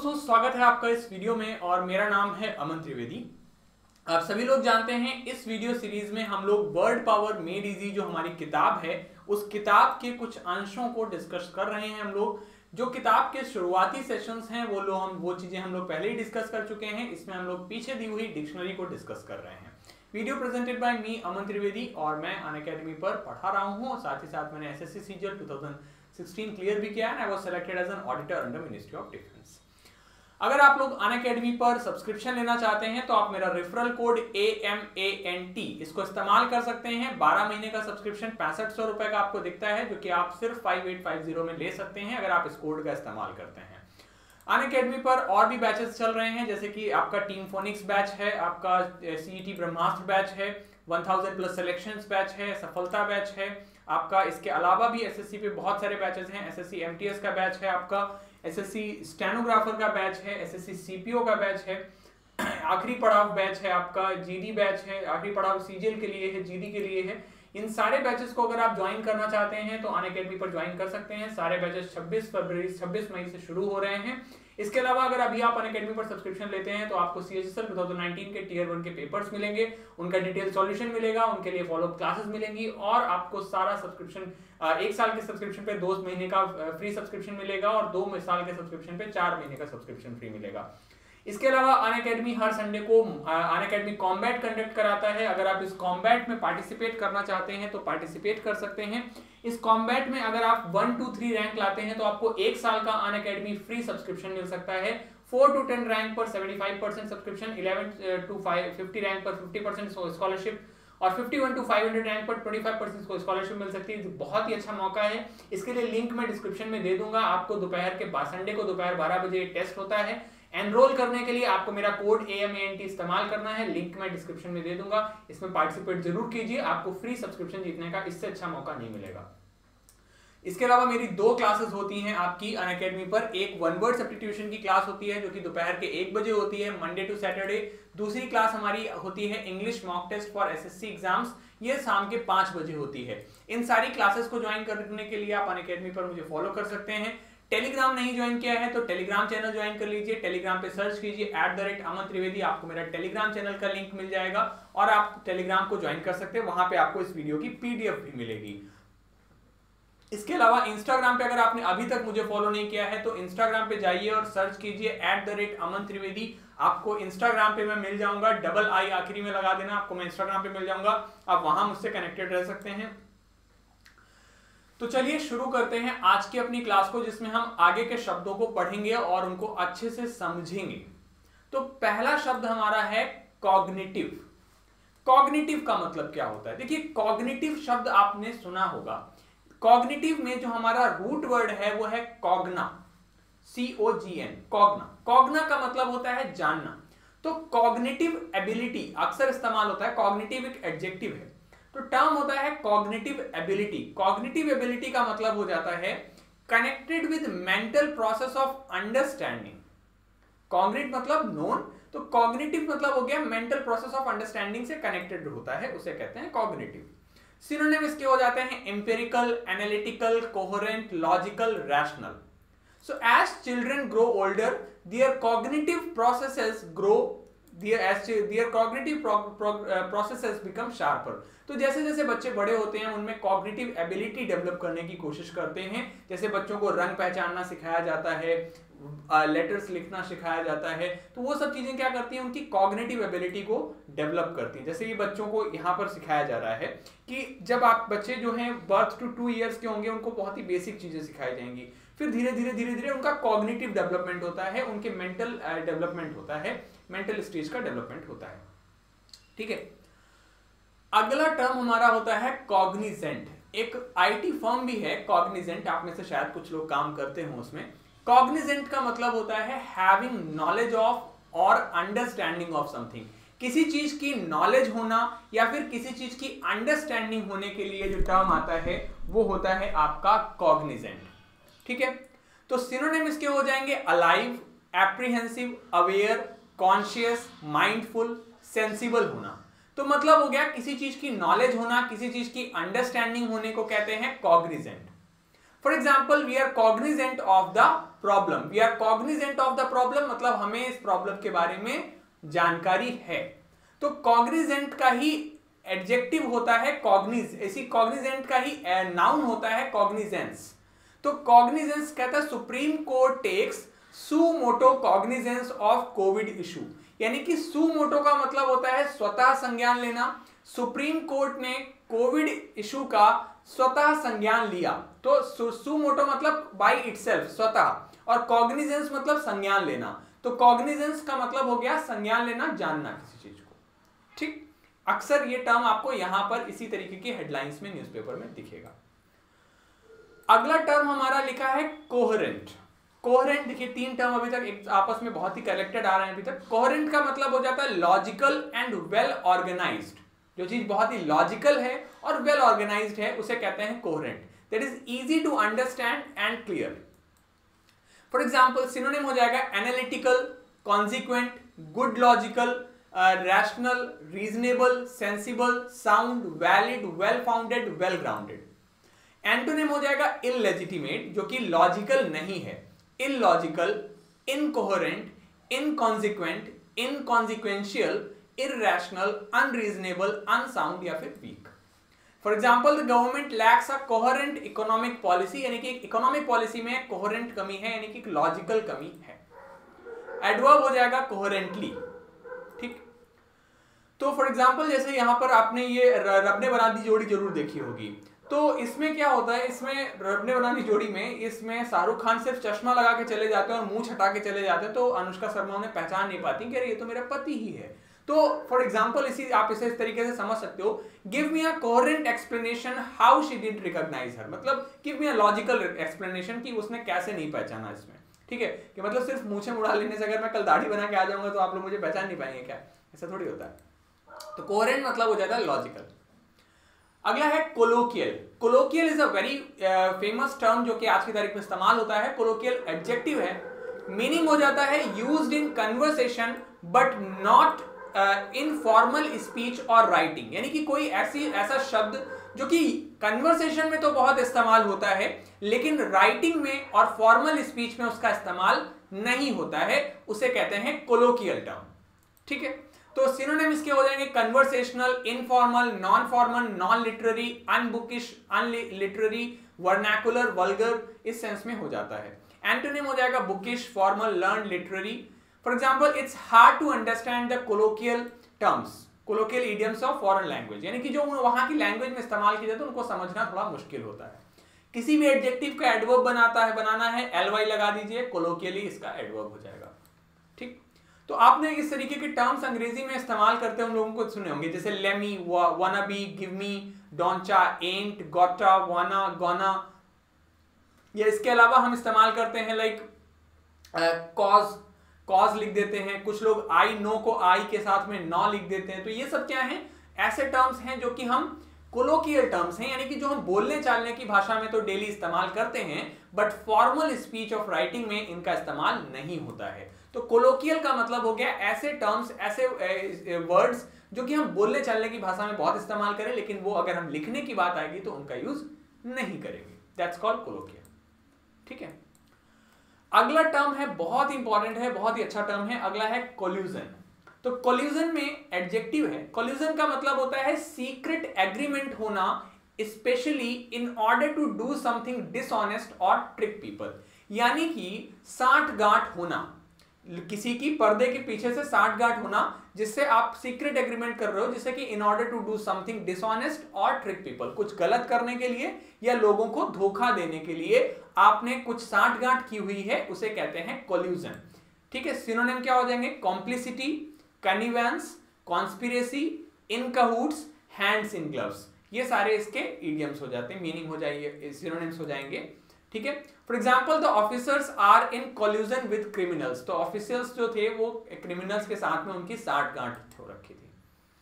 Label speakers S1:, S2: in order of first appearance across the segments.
S1: दोस्तों, स्वागत है आपका इस वीडियो में और मेरा नाम है अमन त्रिवेदी। आप सभी लोग जानते हैं इस वीडियो सीरीज में हम लोग वर्ड पावर मेड इजी जो हमारी किताब है उस किताब के कुछ अंशों को डिस्कस कर रहे हैं। हम लोग जो किताब के शुरुआती सेशंस हैं वो चीजें हम लोग पहले ही डिस्कस कर चुके हैं। इसमें हम लोग पीछे दी हुई डिक्शनरी को डिस्कस कर रहे हैं। Video presented by me Aman Trivedi और मैं अनअकैडमी पर पढ़ा रहा हूँ और साथ ही साथ मैंने एसएससी सीजीएल 2016 क्लियर भी किया है। I was selected as an auditor under ministry of defence. अगर आप लोग अनअकैडमी पर सब्सक्रिप्शन लेना चाहते हैं तो आप मेरा रेफरल कोड AMANT इसको इस्तेमाल कर सकते हैं। 12 महीने का सब्सक्रिप्शन 6500 रुपए का आपको दिखता है, जो कि आप सिर्फ 5850 में ले सकते हैं अगर आप इस कोड का इस्तेमाल करते हैं। अनअकैडमी पर और भी बैचेस चल रहे हैं, जैसे कि आपका टीम फोनिक्स बैच है, आपका CET ब्रह्मास्त्र बैच है, 1000 प्लस सिलेक्शंस बैच है, सफलता बैच है आपका। इसके अलावा भी SSC पे बहुत सारे बैचेस हैं। SSC MTS का बैच है आपका, SSC स्टेनोग्राफर का बैच है, SSC CPO का बैच है, आखिरी पड़ाव बैच है आपका, GD बैच है, आखिरी पड़ाव CGL के लिए है, GD के लिए है। इन सारे बैचेस को अगर आप ज्वाइन करना चाहते हैं तो अनअकैडमी पर ज्वाइन कर सकते हैं। सारे बैचेस 26 मई से शुरू हो रहे हैं। इसके अलावा अगर अभी आप अनअकैडमी पर सब्सक्रिप्शन लेते हैं तो आपको CHSL 2019 के टियर 1 के पेपर्स मिलेंगे, उनका डिटेल सॉल्यूशन मिलेगा, उनके लिए फॉलोअप क्लासेस मिलेंगी और आपको सारा सब्सक्रिप्शन 1 साल के सब्सक्रिप्शन पे 2 महीने का फ्री सब्सक्रिप्शन मिलेगा और 2 साल के सब्सक्रिप्शन पे 4 महीने का सब्सक्रिप्शन फ्री मिलेगा। इसके अलावा अनअकैडमी हर संडे को अनअकैडमी कॉम्बैट कंडक्ट कराता है। अगर आप इस कॉम्बैट में पार्टिसिपेट करना चाहते हैं तो पार्टिसिपेट कर सकते हैं। इस कॉम्बैट में अगर आप 1 to 3 रैंक लाते हैं तो आपको 1 साल का अनअकैडमी फ्री सब्सक्रिप्शन मिल सकता है। 4 to 10 रैंक पर 75% सब्सक्रिप्शन, 11 to 50 रैंक पर 50% स्कॉलरशिप और 51 to 500 रैंक पर 25% को स्कॉलरशिप मिल सकती है। बहुत ही अच्छा मौका है। इसके लिए लिंक मैं डिस्क्रिप्शन में दे दूंगा। आपको संडे को दोपहर 12 बजे टेस्ट होता है। एनरोल करने के लिए आपको मेरा कोड AMANT इस्तेमाल करना है। लिंक मैं डिस्क्रिप्शन में दे दूंगा। इसमें पार्टिसिपेट जरूर कीजिए। आपको फ्री सब्सक्रिप्शन जीतने का इससे अच्छा मौका नहीं मिलेगा। इसके अलावा मेरी 2 क्लासेस होती हैं आपकी अनअकैडमी पर। एक 1 वर्ड सब्स्टिट्यूशन की क्लास होती है जो कि दोपहर के 1 बजे होती है, मंडे टू सैटरडे। दूसरी क्लास हमारी होती है English mock test for SSC exams, ये शाम के 5 बजे होती है। इन सारी क्लासेस को ज्वाइन करने के लिए आप अनअकैडमी पर मुझे फॉलो कर सकते हैं। टेलीग्राम नहीं ज्वाइन किया है तो टेलीग्राम चैनल ज्वाइन कर लीजिए। टेलीग्राम पे सर्च कीजिए @अमन त्रिवेदी, आपको मेरा टेलीग्राम चैनल का लिंक मिल जाएगा और आप टेलीग्राम को ज्वाइन कर सकते हैं। वहां पे आपको इस वीडियो की PDF भी मिलेगी। इसके अलावा इंस्टाग्राम पे अगर आपने अभी तक मुझे फॉलो नहीं किया है तो इंस्टाग्राम पे जाइए और सर्च कीजिए @अमन त्रिवेदी। आपको इंस्टाग्राम पे मैं मिल जाऊंगा, I आखिरी में लगा देना, आपको मैं इंस्टाग्राम पे मिल जाऊंगा। आप वहां मुझसे कनेक्टेड रह सकते हैं। तो चलिए शुरू करते हैं आज की अपनी क्लास को, जिसमें हम आगे के शब्दों को पढ़ेंगे और उनको अच्छे से समझेंगे। तो पहला शब्द हमारा है कॉग्निटिव। कॉग्निटिव का मतलब क्या होता है? देखिए, कॉग्निटिव शब्द आपने सुना होगा। कॉग्निटिव में जो हमारा रूट वर्ड है वो है कॉग्ना, COGN, कॉग्ना। कॉग्ना का मतलब होता है जानना। तो कॉग्निटिव एबिलिटी अक्सर इस्तेमाल होता है। कॉग्निटिव एक एडजेक्टिव है तो टर्म होता है कॉग्निटिव एबिलिटी। कॉग्निटिव एबिलिटी का मतलब हो जाता है connected with mental process of understanding. Cognit मतलब नोन, तो कॉग्निटिव मतलब हो गया मेंटल प्रोसेस ऑफ अंडरस्टैंडिंग से कनेक्टेड होता है, उसे कहते हैं कॉग्निटिव। सिनोनिम इसके हो जाते हैं empirical, analytical, coherent, logical, rational. So as children grow older, their cognitive processes grow, their cognitive processes become sharper. तो जैसे जैसे बच्चे बड़े होते हैं उनमें कॉग्निटिव एबिलिटी डेवलप करने की कोशिश करते हैं। जैसे बच्चों को रंग पहचानना सिखाया जाता है, लेटर्स लिखना सिखाया जाता है, तो वो सब चीजें क्या करती हैं, उनकी कॉग्निटिव एबिलिटी को डेवलप करती हैं। जैसे ये बच्चों को यहाँ पर सिखाया जा रहा है कि जब आप बच्चे जो हैं बर्थ टू 2 ईयर्स के होंगे उनको बहुत ही बेसिक चीजें सिखाई जाएंगी। फिर धीरे धीरे उनका कॉग्निटिव डेवलपमेंट होता है, उनके मेंटल डेवलपमेंट होता है, मेंटल स्टेज का डेवलपमेंट होता है। ठीक है, अगला टर्म हमारा होता है कॉग्निजेंट। एक IT फर्म भी है कॉग्निजेंट, आप में से शायद कुछ लोग काम करते हो उसमें। कॉग्निजेंट का मतलब होता है हैविंग नॉलेज ऑफ और अंडरस्टैंडिंग ऑफ समथिंग। किसी चीज की नॉलेज होना या फिर किसी चीज की अंडरस्टैंडिंग होने के लिए जो टर्म आता है वो होता है आपका कॉग्निजेंट। ठीक है, तो सिनोनिम इसके हो जाएंगे alive, apprehensive, aware, conscious, mindful, sensible होना। तो मतलब हो गया किसी चीज की नॉलेज होना, किसी चीज की अंडरस्टैंडिंग होने को कहते हैं cognizant. For example we are cognizant of the problem, we are cognizant of the problem मतलब हमें इस प्रॉब्लम के बारे में जानकारी है। तो कॉग्निजेंट का ही एडजेक्टिव होता है कॉग्निज, इसी कॉग्निजेंट का ही नाउन होता है कॉग्निजेंस। तो कॉग्निजेंस कहता है Supreme Court takes suo motu cognizance of Covid issue, यानी कि सू मोटो का मतलब होता है स्वतः संज्ञान लेना। सुप्रीम कोर्ट ने कोविड इशू का स्वतः संज्ञान लिया, तो सू मोटो मतलब बाय इटसेल्फ, स्वतः, और कॉग्निजेंस मतलब संज्ञान लेना। तो कॉग्निजेंस का मतलब हो गया संज्ञान लेना, जानना किसी चीज को। ठीक, अक्सर ये टर्म आपको यहां पर इसी तरीके की हेडलाइंस में न्यूज़पेपर में दिखेगा। अगला टर्म हमारा लिखा है कोहेरेंट। कोहेरेंट देखिए, तीन टर्म अभी तक एक आपस में बहुत ही कनेक्टेड आ रहे हैं अभी तक। कोहेरेंट का मतलब हो जाता है लॉजिकल एंड वेल ऑर्गेनाइज्ड, जो चीज बहुत ही लॉजिकल है और वेल ऑर्गेनाइज्ड है उसे कहते हैं coherent, that is easy to understand and clear. For example synonym हो जाएगा analytical, consequent, good logical, rational, reasonable, sensible, sound, valid, well founded, well grounded. Antonym हो जाएगा इललेजिटिमेट, जो कि लॉजिकल नहीं है, illogical, incoherent, inconsequent, inconsequential, irrational, unreasonable, unsound या फिर weak. For example the government lacks a coherent economic policy, यानी कि इकोनॉमिक पॉलिसी में कोहेरेंट कमी है, यानी कि लॉजिकल कमी है। एडवर्ब हो जाएगा कोहेरेंटली। ठीक, तो फॉर एग्जाम्पल जैसे यहां पर आपने ये रब ने बना दी जोड़ी जरूर देखी होगी। तो इसमें क्या होता है, इसमें रब ने बना दी जोड़ी में इसमें शाहरुख खान सिर्फ चश्मा लगा के चले जाते हैं और मुंह छटा के चले जाते हैं, तो अनुष्का शर्मा उन्हें पहचान नहीं पाती कि अरे ये तो मेरा पति ही है। तो फॉर एग्जाम्पल आप इसे इस तरीके से समझ सकते हो, give me a coherent explanation how she didn't recognise her, मतलब give me a logical explanation कि उसने कैसे नहीं पहचाना इसमें। ठीक है, कि मतलब सिर्फ मूंछें मुड़ा लेने से अगर मैं कल दाढ़ी बना के आ जाऊंगा तो आप लोग मुझे पहचान नहीं पाएंगे क्या, ऐसा थोड़ी होता है। तो कोहेरेंट मतलब हो जाता है लॉजिकल। अगला है colloquial. Colloquial is a very famous term जो कि आज की तारीख में इस्तेमाल होता है। कोलोकियल एडजेक्टिव है, मीनिंग हो जाता है used in conversation but not in formal speech और राइटिंग, यानी कि कोई ऐसा शब्द जो कि कन्वर्सेशन में तो बहुत इस्तेमाल होता है लेकिन राइटिंग में और फॉर्मल स्पीच में उसका इस्तेमाल नहीं होता है, उसे कहते हैं कोलोकियल टर्म। ठीक है, तो सिनोनिम इसके हो जाएंगे conversational, informal, non formal, non literary, unbookish, unliterary, vernacular, vulgar, इस सेंस में हो जाता है। एंटोनिम हो जाएगा bookish, formal, learn, literary. For example it's hard to understand the colloquial terms, colloquial idioms of foreign language, यानी कि जो वहां की लैंग्वेज में इस्तेमाल की जाए तो उनको समझना थोड़ा मुश्किल होता है। किसी भी एडजेक्टिव का एडवर्ब बनाना है, एलवाई लगा दीजिए, कोलोकियली इसका एडवर्ब हो जाएगा। ठीक, तो आपने इस तरीके के टर्म्स अंग्रेजी में इस्तेमाल करते उन लोगों को सुने होंगे, जैसे lemme, wanna be, give me, डोंचा, एंट, गोटा, वाना, गोना। या इसके अलावा हम इस्तेमाल करते हैं लाइक कॉज लिख देते हैं, कुछ लोग आई नो को आई के साथ में नॉ लिख देते हैं। तो ये सब क्या है, ऐसे टर्म्स हैं जो कि हम कोलोकियल टर्म्स हैं, यानी कि जो हम बोलने चालने की भाषा में तो डेली इस्तेमाल करते हैं but formal speech of writing में इनका इस्तेमाल नहीं होता है। तो कोलोकियल का मतलब हो गया ऐसे टर्म्स, ऐसे वर्ड्स जो कि हम बोलने चालने की भाषा में बहुत इस्तेमाल करें लेकिन वो अगर हम लिखने की बात आएगी तो उनका यूज नहीं करेंगे, दैट्स कॉल्ड कोलोकियल। ठीक है, अगला टर्म है, बहुत इंपॉर्टेंट है, बहुत ही अच्छा टर्म है, अगला है कोल्यूजन। तो कोल्यूजन में एडजेक्टिव है, कोल्यूजन का मतलब होता है सीक्रेट एग्रीमेंट होना, specially in order to do something dishonest और ट्रिक पीपल, यानी कि साठगांठ होना, किसी की पर्दे के पीछे से साठगांठ होना जिससे आप सीक्रेट एग्रीमेंट कर रहे हो, जिससे कि in order to do something dishonest और ट्रिक पीपल, कुछ गलत करने के लिए या लोगों को धोखा देने के लिए आपने कुछ साठगांठ की हुई है, उसे कहते हैं कोल्यूजन। ठीक है, सिनोनिम क्या हो जाएंगे, complicity, connivance, conspiracy, in cahoots, hands in gloves, ये सारे इसके इडियम्स हो जाते हैं, मीनिंग हो जाएंगे, सिनोनिम्स हो जाएंगे। ठीक है, for example the officers are in collusion with criminals, तो ऑफिसर्स जो थे वो क्रिमिनल्स के साथ में उनकी साठगांठ हो रखी थी।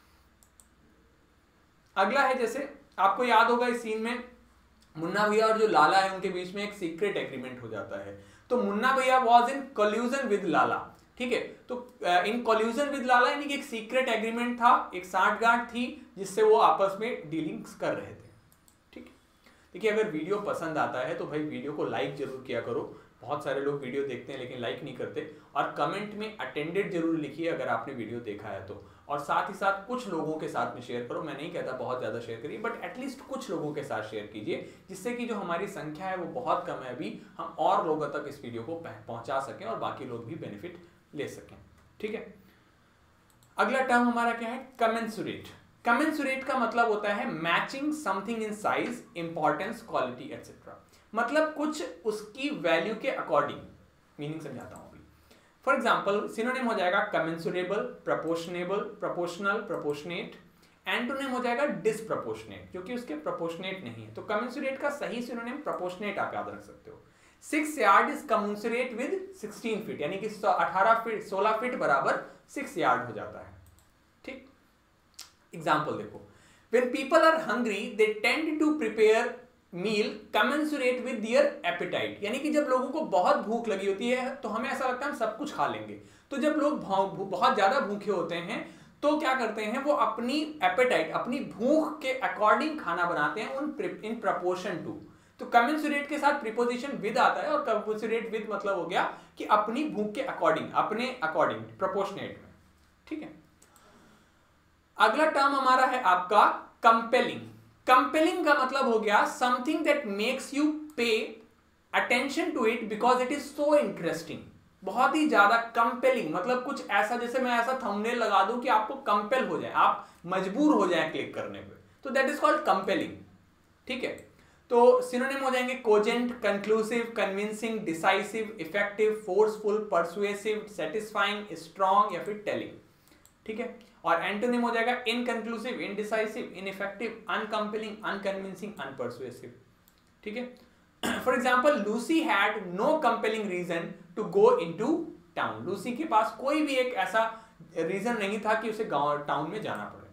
S1: अगला है, जैसे आपको याद होगा इस सीन में मुन्ना भैया और जो लाला है उनके बीच में एक सीक्रेट एग्रीमेंट हो जाता है, तो Munna Bhaiya was in collusion with Lala. ठीक है, तो इन कोल्यूजन विद लाला यानी कि एक सीक्रेट एग्रीमेंट था, एक साठगांठ थी जिससे वो आपस में डीलिंग्स कर रहे थे। ठीक है, देखिए अगर वीडियो पसंद आता है तो भाई वीडियो को लाइक जरूर किया करो। बहुत सारे लोग वीडियो देखते हैं लेकिन लाइक नहीं करते। और कमेंट में अटेंडेड जरूर लिखिए अगर आपने वीडियो देखा है तो। और साथ ही साथ कुछ लोगों के साथ में शेयर करो। मैं नहीं कहता बहुत ज़्यादा शेयर करिए, बट एटलीस्ट कुछ लोगों के साथ शेयर कीजिए, जिससे कि जो हमारी संख्या है वो बहुत कम है अभी, हम और लोगों तक इस वीडियो को पहुंचा सकें और बाकी लोग भी बेनिफिट ले सकें। ठीक है, अगला टर्म हमारा क्या है? कमेंसुरेट। कमेंसुरेट का मतलब होता है matching something in size, importance, quality etcetera. मतलब कुछ उसकी वैल्यू के अकॉर्डिंग। मीनिंग समझाता हूं अभी। फॉर एग्जाम्पल सिनोनिम हो जाएगा commensurable, proportionable, proportional, proportionate. Antonym हो जाएगा डिसप्रपोर्शनेट, जो कि उसके प्रपोर्शनेट नहीं है। तो कमेंसुरेट का सही सिनोनिम प्रपोर्शनेट आप याद रख सकते हो। 6 yard is commensurate with 16 feet, यानी कि 16 फीट बराबर 6 यार्ड हो जाता है। ठीक, एग्जाम्पल देखो, when people are hungry they tend to prepare meal commensurate with their appetite, यानी कि जब लोगों को बहुत भूख लगी होती है तो हमें ऐसा लगता है हम सब कुछ खा लेंगे। तो जब लोग बहुत ज्यादा भूखे होते हैं तो क्या करते हैं, वो अपनी एपेटाइट, अपनी भूख के अकॉर्डिंग खाना बनाते हैं, इन प्रपोर्शन टू। तो कमेंसुरेट के साथ प्रीपोजिशन विद आता है, और कमेंसुरेट विद मतलब हो गया कि अपनी भूख के अकॉर्डिंग, अपने अकॉर्डिंग, प्रोपोर्शनेट में। ठीक है, अगला टर्म हमारा है आपका कंपेलिंग। कंपेलिंग का मतलब हो गया something that makes you pay attention to it because it is so interesting. बहुत ही ज्यादा कंपेलिंग मतलब कुछ ऐसा, जैसे मैं ऐसा थंबनेल लगा दूं कि आपको कंपेल हो जाए, आप मजबूर हो जाए क्लिक करने पे, तो दैट इज कॉल्ड कंपेलिंग। ठीक है, तो सिनोनिम हो जाएंगे cogent, conclusive, convincing, decisive, effective, forceful, persuasive, satisfying, strong या फिर टेलिंग। ठीक है, और एंटोनिम हो जाएगा inconclusive, indecisive, ineffective, uncompelling, unconvincing, unpersuasive. ठीक है, for example Lucy had no compelling reason to go into town. Lucy के पास कोई भी एक ऐसा रीजन नहीं था कि उसे गांव टाउन में जाना पड़े।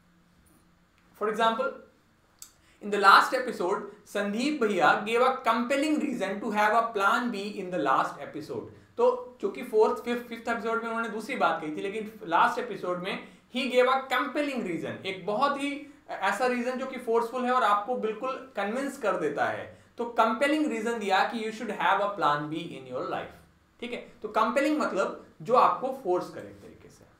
S1: For example in the last episode Sandeep Bhaiya gave a compelling reason to have a plan B in the last episode। तो चूंकि फोर्थ फिफ्थ एपिसोड में उन्होंने दूसरी बात कही थी, लेकिन लास्ट एपिसोड में ही gave a compelling reason, एक बहुत ही ऐसा रीजन जो कि फोर्सफुल है और आपको बिल्कुल कन्विंस कर देता है। तो कंपेलिंग रीजन दिया कि you should have a plan B in your life. ठीक है, तो कंपेलिंग मतलब जो आपको फोर्स करे एक तरीके से।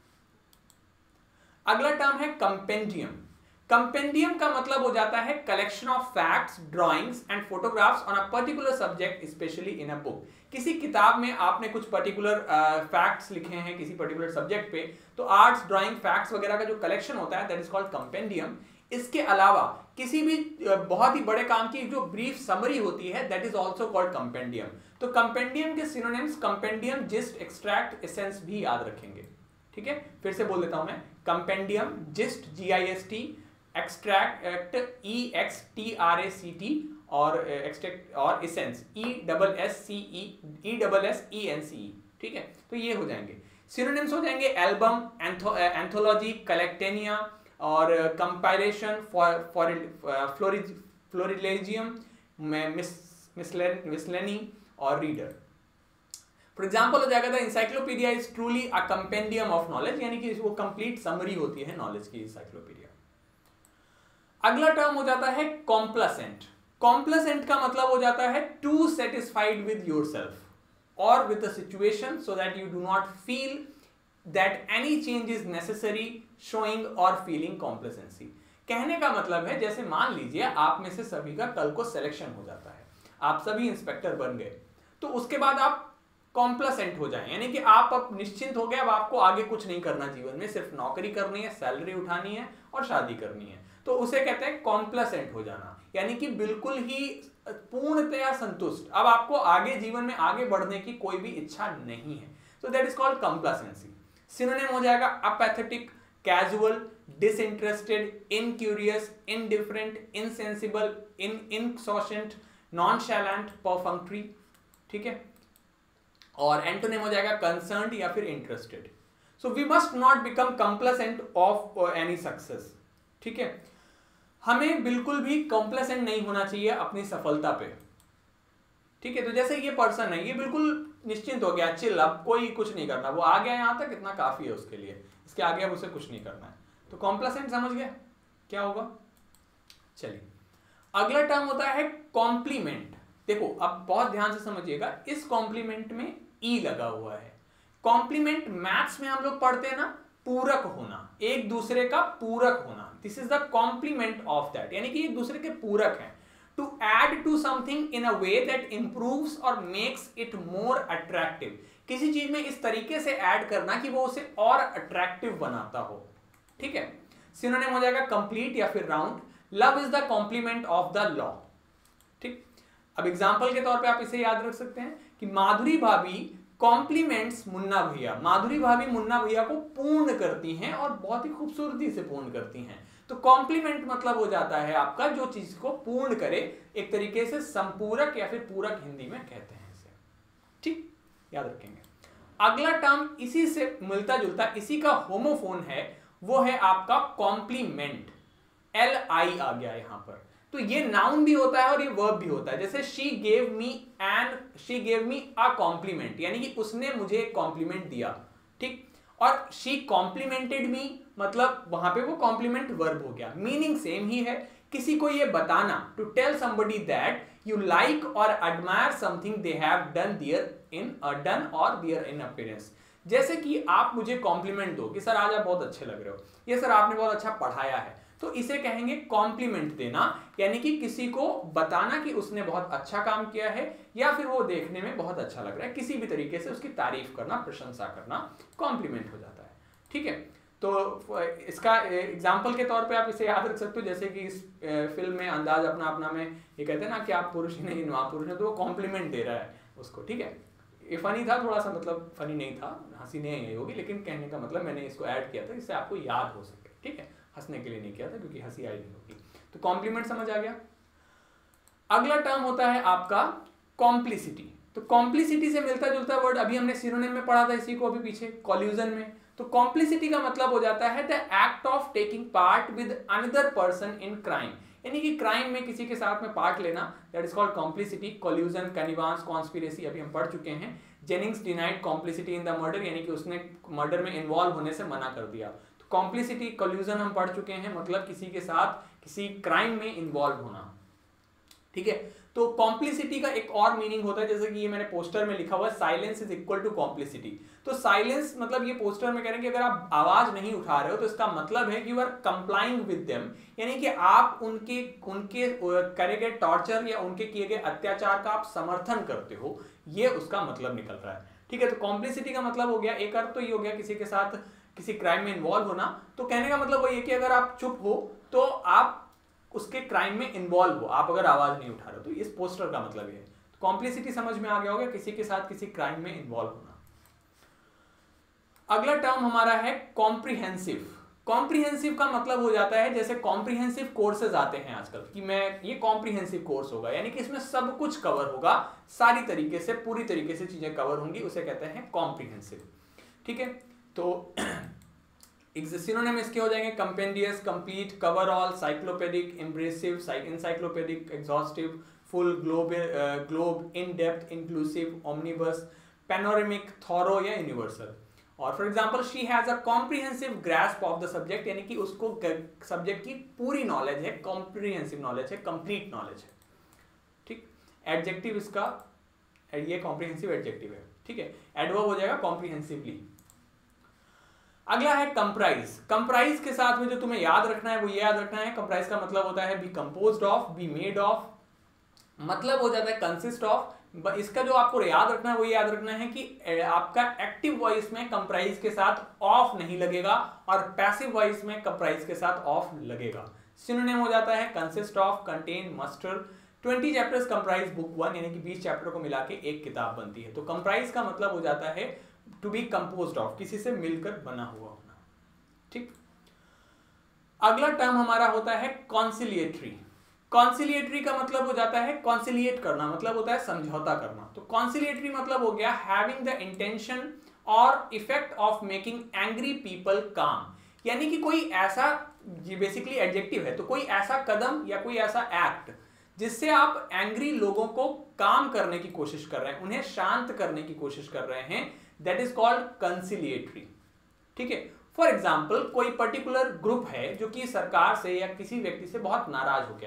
S1: अगला टर्म है कंपेंडियम। कंपेंडियम का मतलब हो जाता है collection of facts, drawings and photographs on a particular subject, specially in a book. किसी किताब में आपने कुछ पर्टिकुलर फैक्ट्स लिखे हैं किसी पर्टिकुलर सब्जेक्ट पे, तो आर्ट्स, ड्राइंग, फैक्ट्स वगैरह का जो कलेक्शन होता है दैट इज कॉल्ड कंपेंडियम। इसके अलावा किसी भी बहुत ही बड़े काम की जो ब्रीफ समरी होती है that is also called compendium. तो कंपेंडियम के synonyms compendium, gist, extract, essence भी याद रखेंगे। ठीक है, फिर से बोल देता हूं मैं, compendium, gist, GIST, extract, EXTRACT, और एक्सट्रैक्ट और एसेंस, ESSENCE। ठीक है, तो ये हो जाएंगे सिनोनिम्स, हो जाएंगे एल्बम, एंथोलॉजी, कलेक्टेनिया, और कंपाइलेशन, फ्लोरिलेजियम, मिसलेनी और रीडर। फॉर एग्जाम्पल हो जाएगा the encyclopedia is truly a compendium of knowledge, यानी कि वो कंप्लीट समरी होती है नॉलेज की, इंसाइक्लोपीडिया। अगला टर्म हो जाता है कॉम्प्लासेंट। कॉम्प्लासेंट का मतलब हो जाता है टू सेटिस्फाइड विद योरसेल्फ और with the situation so that you do not feel that any change is necessary, showing और फीलिंग कॉम्प्लासेंसी। कहने का मतलब है, जैसे मान लीजिए आप में से सभी का कल को सिलेक्शन हो जाता है, आप सभी इंस्पेक्टर बन गए, तो उसके बाद आप कॉम्प्लासेंट हो जाएं, यानी कि आप अब निश्चिंत हो गए, अब आपको आगे कुछ नहीं करना जीवन में, सिर्फ नौकरी करनी है, सैलरी उठानी है और शादी करनी है, तो उसे कहते हैं कॉम्प्लासेंट हो जाना, यानी कि बिल्कुल ही पूर्णतया संतुष्ट, अब आपको आगे जीवन में आगे बढ़ने की कोई भी इच्छा नहीं है, तो that is called complacency. Synonym हो जाएगा apathetic, casual, disinterested, incurious, indifferent, insensible, insouciant, nonchalant, perfunctory. ठीक है, और एंटोनिम हो जाएगा कंसर्न्ड या फिर interested. So we must not become complacent of any success. ठीक है, हमें बिल्कुल भी कंप्लेसेंट नहीं होना चाहिए अपनी सफलता पे। ठीक है, तो जैसे ये पर्सन है, ये बिल्कुल निश्चिंत हो गया, चिल, अब कोई कुछ नहीं करना, वो आ गया यहां तक, इतना काफी है उसके लिए, इसके आगे अब उसे कुछ नहीं करना है, तो कॉम्प्लेसेंट समझ गया क्या होगा। चलिए अगला टर्म होता है कॉम्प्लीमेंट। देखो अब बहुत ध्यान से समझिएगा, इस कॉम्प्लीमेंट में ई लगा हुआ है। कॉम्प्लीमेंट मैथ्स में हम लोग पढ़ते हैं ना, पूरक होना, एक दूसरे का पूरक होना। This is the complement of that, यानी कि एक दूसरे के पूरक है। To add to something in a way that improves और मेक्स इट मोर अट्रैक्टिव, किसी चीज में इस तरीके से ऐड करना कि वो उसे और अट्रैक्टिव बनाता हो। ठीक है, सिनोनिम हो जाएगा कंप्लीट या फिर round. Love is the complement of the law. ठीक, अब एग्जांपल के तौर पे आप इसे याद रख सकते हैं कि माधुरी भाभी कॉम्प्लीमेंट्स मुन्ना भैया। माधुरी भाभी मुन्ना भैया को पूर्ण करती हैं और बहुत ही खूबसूरती से पूर्ण करती हैं। तो कॉम्प्लीमेंट मतलब हो जाता है आपका जो चीज को पूर्ण करे, एक तरीके से संपूरक या फिर पूरक हिंदी में कहते हैं इसे। ठीक, याद रखेंगे। अगला टर्म इसी से मिलता जुलता, इसी का होमोफोन है, वो है आपका कॉम्प्लीमेंट। LI आ गया यहां पर। तो ये नाउन भी होता है और ये वर्ब भी होता है। जैसे she gave me a compliment, यानी कि उसने मुझे एक कॉम्प्लीमेंट दिया। ठीक, और शी कॉम्प्लीमेंटेड मी, मतलब वहां पे वो कॉम्प्लीमेंट वर्ब हो गया। मीनिंग सेम ही है, किसी को ये बताना, to tell somebody that you like और admire something they have done और देयर इन अपीयरेंस। जैसे कि आप मुझे कॉम्प्लीमेंट दो कि सर आज आप बहुत अच्छे लग रहे हो, ये सर आपने बहुत अच्छा पढ़ाया है, तो इसे कहेंगे कॉम्प्लीमेंट देना, यानी कि किसी को बताना कि उसने बहुत अच्छा काम किया है या फिर वो देखने में बहुत अच्छा लग रहा है, किसी भी तरीके से उसकी तारीफ करना, प्रशंसा करना, कॉम्प्लीमेंट हो जाता है। ठीक है, तो इसका एग्जाम्पल के तौर पे आप इसे याद रख सकते हो, जैसे कि इस फिल्म में अंदाज अपना अपना में ये कहते हैं ना कि आप पुरुष ही नहीं महापुरुष हैं, तो वो कॉम्प्लीमेंट दे रहा है उसको। ठीक है, ये फनी था थोड़ा सा, मतलब फनी नहीं था, हंसी नहीं आई होगी, लेकिन कहने का मतलब मैंने इसको ऐड किया था इससे आपको याद हो सके। ठीक है, हंसने के लिए नहीं किया था क्योंकि हंसी आई नहीं होगी। तो कॉम्प्लीमेंट समझ आ गया। अगला टर्म होता है आपका कॉम्प्लिसिटी। तो कॉम्प्लिसिटी से मिलता जुलता वर्ड अभी हमने सिनोनिम में पढ़ा था, इसी को अभी पीछे कॉल्यूजन में। तो कॉम्प्लिसिटी का मतलब हो जाता है the act of taking part with another person in crime, यानी कि क्राइम में किसी के साथ में पार्ट लेना, that is called complicity. Collusion, connivance, conspiracy अभी हम पढ़ चुके हैं। Jennings denied complicity in the murder, यानी कि उसने मर्डर में इन्वॉल्व होने से मना कर दिया। तो कॉम्प्लिसिटी, कॉल्यूजन हम पढ़ चुके हैं, मतलब किसी के साथ किसी क्राइम में इन्वॉल्व होना। ठीक है, तो कॉम्प्लिसिटी का एक और मीनिंग होता है, जैसे कि ये मैंने पोस्टर में लिखा हुआ है, silence is equal to complicity. तो साइलेंस मतलब ये पोस्टर में कह रहे हैं कि अगर आप आवाज नहीं उठा रहे हो तो इसका मतलब है कि you are complying with them, यानी कि आप उनके करे गए टॉर्चर या उनके किए गए अत्याचार का आप समर्थन करते हो, ये उसका मतलब निकल रहा है। ठीक है, तो कॉम्प्लिसिटी का मतलब हो गया, एक अर्थ तो ये हो गया किसी के साथ किसी क्राइम में इन्वॉल्व होना। तो कहने का मतलब वही है कि अगर आप चुप हो तो आप उसके क्राइम में इन्वॉल्व हो, आप अगर आवाज नहीं उठा रहे हो। तो इस पोस्टर का मतलब है कॉम्प्लिसिटी, समझ में आ गया होगा, किसी के साथ किसी क्राइम में इन्वॉल्व होना। अगला टर्म हमारा है कॉम्प्रिहेंसिव। कॉम्प्रिहेंसिव का मतलब हो जाता है, जैसे कॉम्प्रिहेंसिव कोर्सेज आते हैं आजकल कि मैं ये कॉम्प्रिहेंसिव कोर्स होगा, यानी कि इसमें सब कुछ कवर होगा, सारी तरीके से पूरी तरीके से चीजें कवर होंगी, उसे कहते हैं कॉम्प्रिहेंसिव। ठीक है, तो सिनोनिम इसके हो जाएंगे compendious, complete, cover all, cyclopedic, impressive, encyclopedic, exhaustive, full, globe, in depth, inclusive, omnibus, panoramic, thorough या यूनिवर्सल। और for example she has a comprehensive grasp of the subject, यानी कि उसको सब्जेक्ट की पूरी नॉलेज है, कॉम्प्रिहेंसिव नॉलेज है, complete knowledge है। ठीक, एडजेक्टिव इसका ये कॉम्प्रिहेंसिव एडजेक्टिव है। ठीक है, एडवर्ब हो जाएगा कॉम्प्रिहेंसिवली। अगला है कंप्राइज। कंप्राइज के साथ में जो तुम्हें याद रखना है वो ये याद रखना है, कंप्राइज का मतलब होता है be composed of, be made of, मतलब हो जाता है कंसिस्ट ऑफ। इसका जो आपको याद रखना है वो ये याद रखना है कि आपका एक्टिव वॉइस में कंप्राइज के साथ ऑफ नहीं लगेगा और पैसिव वॉइस में कंप्राइज के साथ ऑफ लगेगा। सिनोनिम हो जाता है consist of, contain, muster. 20 chapters comprise book 1, यानी कि 20 चैप्टर को मिला के एक किताब बनती है। तो कंप्राइज का मतलब हो जाता है टू बी कंपोज्ड ऑफ, किसी से मिलकर बना हुआ होना। ठीक, अगला टर्म हमारा होता है कॉन्सिलिएटरी। कॉन्सिलिएटरी का मतलब हो जाता है कॉन्सिलिएट करना, मतलब होता है समझौता करना। तो कॉन्सिलिएटरी मतलब हो गया हैविंग द इंटेंशन और effect of making angry people calm, यानी कि कोई ऐसा, ये बेसिकली एडजेक्टिव है, तो कोई ऐसा कदम या कोई ऐसा एक्ट जिससे आप एंग्री लोगों को काम करने की कोशिश कर रहे हैं, उन्हें शांत करने की कोशिश कर रहे हैं, दैट इज कॉल्ड कंसिलिएटरी। ठीक है, फॉर एग्जाम्पल कोई पर्टिकुलर ग्रुप है जो कि सरकार से या किसी व्यक्ति से बहुत नाराज हो गया है।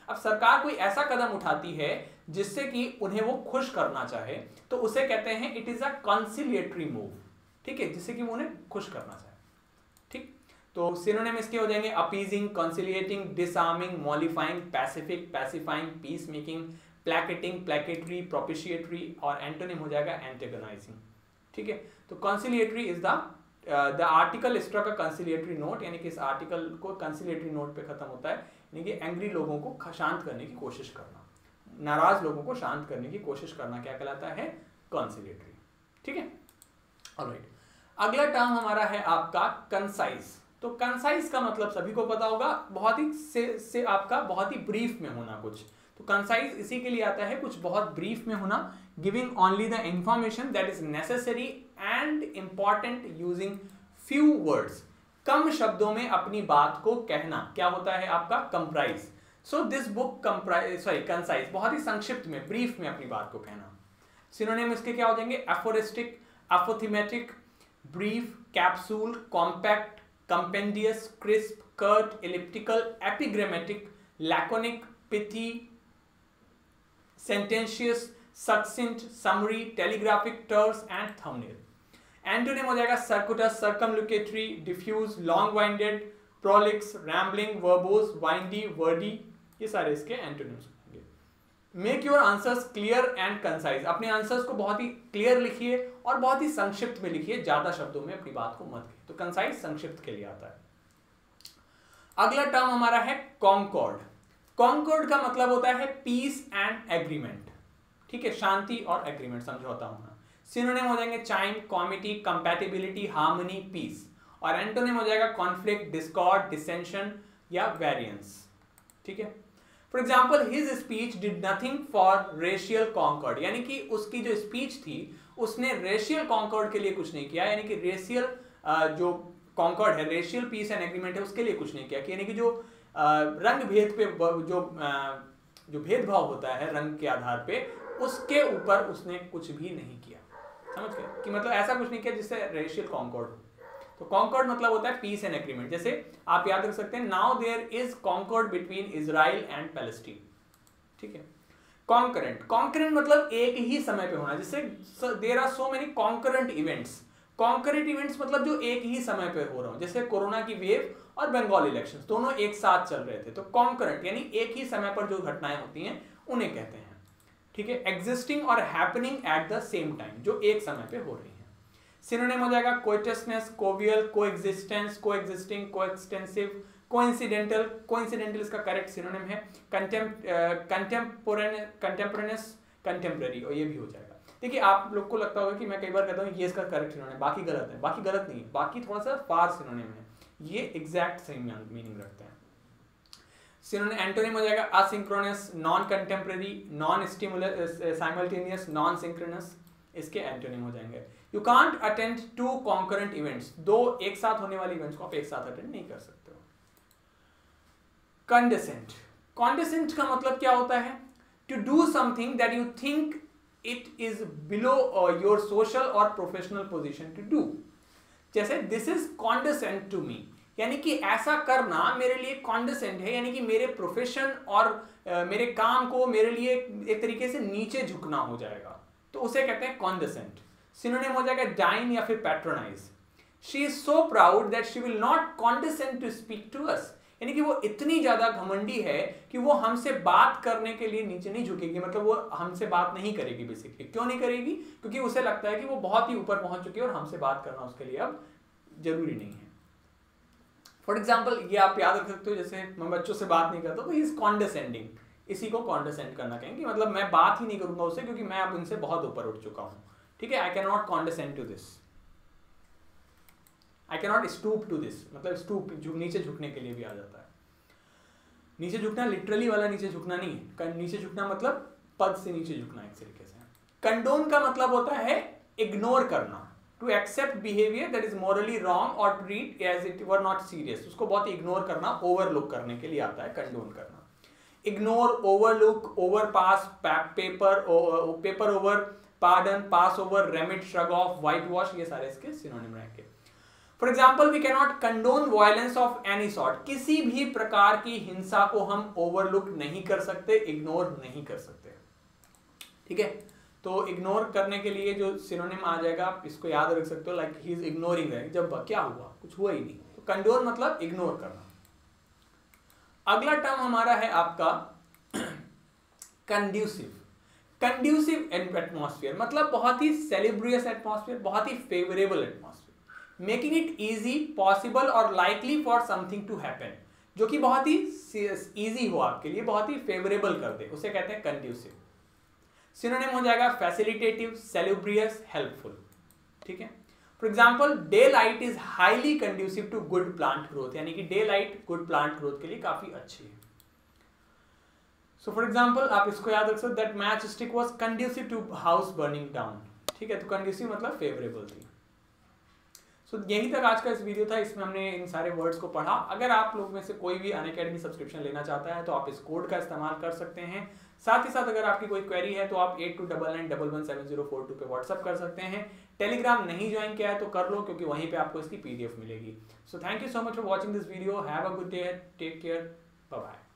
S1: अब सरकार कोई ऐसा कदम उठाती है जिससे कि उन्हें वो खुश करना चाहे, तो उसे कहते हैं it is a conciliatory move, ठीक है, जिससे कि वो उन्हें खुश करना चाहे, ठीक। तो सिनोनिम इसके हो जाएंगे appeasing, conciliating, disarming, mollifying, pacific, pacifying, peace making, placating, placatory, propitiatory, और एंटोनिम हो जाएगा एंटेगोनाइजिंग, ठीक है। तो conciliatory is the article struck a conciliatory note, यानी कि इस आर्टिकल को कंसिलिएटरी नोट पे खत्म होता है, यानी कि एंग्री लोगों को शांत करने की कोशिश करना, नाराज लोगों को शांत करने की कोशिश करना क्या कहलाता है, कंसिलिएटरी, ठीक है। ऑलराइट, अगला टर्म हमारा है आपका कंसाइज। तो कंसाइज का मतलब सभी को पता होगा, बहुत ही से आपका बहुत ही ब्रीफ में होना कुछ। तो कंसाइज इसी के लिए आता है, कुछ बहुत ब्रीफ में होना, giving only the information that is necessary and important using few words. कम शब्दों में अपनी बात को कहना क्या होता है आपका, comprise. So this book concise, बहुत ही संक्षिप्त में, ब्रीफ में अपनी बात को कहना। सिनोनिम इसके क्या हो जाएंगे, aphoristic, apothegmatic, brief, capsule, compact, compendious, crisp, curt, elliptical, epigrammatic, laconic, pithy, sententious, succinct, summary, telegraphic, terse and thumbnail. Antonym हो जाएगा circuitous, circumlocutory, diffuse, long winded, prolix, rambling, verbose, windy, wordy, ये सारे इसके antonyms होंगे। Make your answers clear and concise, अपने answers को बहुत ही clear लिखिए और बहुत ही संक्षिप्त में लिखिए, ज्यादा शब्दों में अपनी बात को मत कहिए। तो कंसाइज संक्षिप्त के लिए आता है। अगला टर्म हमारा है कॉन्कॉर्ड। कॉन्कॉर्ड का मतलब होता है पीस एंड एग्रीमेंट, ठीक है, शांति और एग्रीमेंट, समझौता होना। सिनोनिम हो जाएंगे chime, comity, compatibility, harmony, peace, और एंटोनिम हो जाएगा कॉन्फ्लिक्ट, डिस्कॉर्ड, डिसेंशन या वेरिएंस, ठीक है। For example, his speech did nothing for racial concord, यानी कि उसकी जो स्पीच थी उसने रेशियल कॉन्कॉर्ड के लिए कुछ नहीं किया, यानी कि रेशियल जो कॉन्कॉर्ड है, रेशियल पीस एंड एग्रीमेंट है, उसके लिए कुछ नहीं किया, यानी कि जो रंग भेद पे जो भेदभाव होता है रंग के आधार पे, उसके ऊपर उसने कुछ भी नहीं किया। समझ गए कि मतलब ऐसा कुछ नहीं किया जिससे रेशियल कॉन्कॉर्ड हो। तो कॉन्कॉर्ड मतलब होता है पीस एंड एग्रीमेंट। जैसे आप याद रख सकते हैं, now there is concord between Israel and Palestine, ठीक है। कॉन्करेंट, कॉन्करेंट मतलब एक ही समय पे होना, जिससे there are so many concurrent events. Concurrent events मतलब जो एक ही समय पे हो रहा हो, जैसे कोरोना की वेव और बंगाल इलेक्शंस दोनों एक साथ चल रहे थे। तो कॉन्करेंट यानी एक ही समय पर जो घटनाएं होती हैं उन्हें कहते हैं, ठीक है। एग्जिस्टिंग और happening at the same time, जो एक समय पे हो रही है। सिनोनिम हो जाएगा coetaneous, coeval, coexistence, coexisting, coextensive, coincidental. Coincidental इसका करेक्ट सिनोनिम है। कंटेम्पोरेनेस, कंटेम्पररी, और ये भी हो जाएगा। देखिए आप लोग को लगता होगा कि मैं कई बार कहता हूँ ये इसका करेक्ट सिनोनिम है, बाकी गलत है। बाकी गलत नहीं है, बाकी थोड़ा सा फार सिनोनिम है, ये एग्जैक्ट सही मीनिंग रखते हैं। सिनोनिम एंटोनिम हो जाएगा asynchronous, non contemporary, non simultaneous, non synchronous, इसके एंटोनिम हो जाएंगे। You can't attend to concurrent events, दो एक साथ होने वाले इवेंट्स को आप एक साथ अटेंड नहीं कर सकते हो। कंडेसेंट, कॉन्डेसेंट का मतलब क्या होता है, to do something that you think it is below your social और प्रोफेशनल पोजिशन टू डू। जैसे this is condescend to me, यानी कि ऐसा करना मेरे लिए कॉन्डेसेंट है, यानी कि मेरे प्रोफेशन और मेरे काम को मेरे लिए एक तरीके से नीचे झुकना हो जाएगा, तो उसे कहते हैं कॉन्डेसेंट। सिनोनिम हो जाएगा डाइन या फिर patronise. She is so proud that she will not condescend to speak to us, यानी कि वो इतनी ज्यादा घमंडी है कि वो हमसे बात करने के लिए नीचे नहीं झुकेगी, मतलब वो हमसे बात नहीं करेगी। बेसिकली क्यों नहीं करेगी, क्योंकि उसे लगता है कि वो बहुत ही ऊपर पहुंच चुकी है और हमसे बात करना उसके लिए अब जरूरी नहीं है। फॉर एग्जाम्पल ये आप याद रख सकते हो, जैसे मैं बच्चों से बात नहीं करता तो ही इज कॉन्डेसेंडिंग, इसी को कॉन्डेसेंड करना कहेंगे, मतलब मैं बात ही नहीं करूंगा उससे क्योंकि मैं अब उनसे बहुत ऊपर उठ चुका हूं, ठीक है। I can not condescend to this, I can not stoop to this, मतलब स्टूप नीचे झुकने के लिए भी आ जाता है। नीचे झुकना लिटरली वाला नीचे झुकना नहीं है, नीचे झुकना मतलब पद से नीचे झुकना एक तरीके से। कंडोन का मतलब होता है इग्नोर करना, to accept behaviour that is morally wrong और treat as it were not serious, उसको बहुत इग्नोर करना, ओवरलुक करने के लिए आता है कंडोन करना। Ignore, overlook, overpass, paper over, pardon, pass over, remit, shrug off, white wash, ये सारे इसके सिनोनिम रहेंगे। For example we can not condone violence of any sort, किसी भी प्रकार की हिंसा को हम ओवरलुक नहीं कर सकते, इग्नोर नहीं कर सकते, ठीक है। तो इग्नोर करने के लिए जो सिनोनिम आ जाएगा आप इसको याद रख सकते हो, लाइक ही इज इग्नोरिंग, जब क्या हुआ, कुछ हुआ ही नहीं, तो कंडोन मतलब इग्नोर करना। अगला टर्म हमारा है आपका कंड्यूसिव। कंड्यूसिव एटमॉस्फेयर मतलब बहुत ही सेलिब्रियस एटमॉस्फेयर, बहुत ही favourable atmosphere, making it easy, possible और likely for something to happen, जो कि बहुत ही इजी हो आपके लिए, बहुत ही फेवरेबल कर दे, उसे कहते हैं कंड्यूसिव। सिनोनिम हो जाएगा फैसिलिटेटिव, सेलिब्रियस, हेल्पफुल, ठीक है। For example daylight is highly conducive to good plant growth, यानी कि daylight good plant growth के लिए काफी अच्छी है। सो फॉर एग्जाम्पल आप इसको याद रख सकते, that matchstick was conducive to house burning down, ठीक है। तो कंड्यूसिव मतलब फेवरेबल थी। सो यहीं तक आज का इस वीडियो था, इसमें हमने इन सारे वर्ड्स को पढ़ा। अगर आप लोग में से कोई भी अनअकैडमी सब्सक्रिप्शन लेना चाहता है तो आप इस कोड का इस्तेमाल कर सकते हैं। साथ ही साथ अगर आपकी कोई क्वेरी है तो आप 8299117042 पे व्हाट्सअप कर सकते हैं। टेलीग्राम नहीं ज्वाइन किया है तो कर लो, क्योंकि वहीं पे आपको इसकी PDF मिलेगी। So thank you so much for watching this video, have a good day, take care, bye bye.